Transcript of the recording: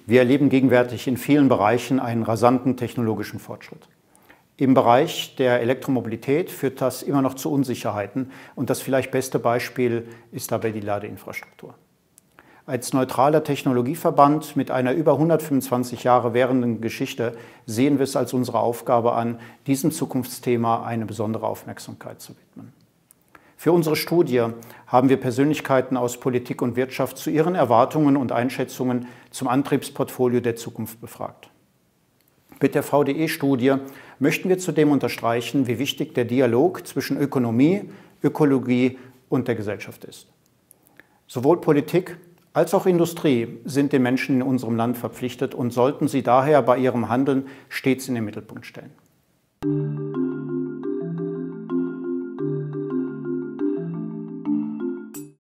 Wir erleben gegenwärtig in vielen Bereichen einen rasanten technologischen Fortschritt. Im Bereich der Elektromobilität führt das immer noch zu Unsicherheiten und das vielleicht beste Beispiel ist dabei die Ladeinfrastruktur. Als neutraler Technologieverband mit einer über 125 Jahre währenden Geschichte sehen wir es als unsere Aufgabe an, diesem Zukunftsthema eine besondere Aufmerksamkeit zu widmen. Für unsere Studie haben wir Persönlichkeiten aus Politik und Wirtschaft zu ihren Erwartungen und Einschätzungen zum Antriebsportfolio der Zukunft befragt. Mit der VDE-Studie möchten wir zudem unterstreichen, wie wichtig der Dialog zwischen Ökonomie, Ökologie und der Gesellschaft ist. Sowohl Politik als auch Industrie sind den Menschen in unserem Land verpflichtet und sollten sie daher bei ihrem Handeln stets in den Mittelpunkt stellen.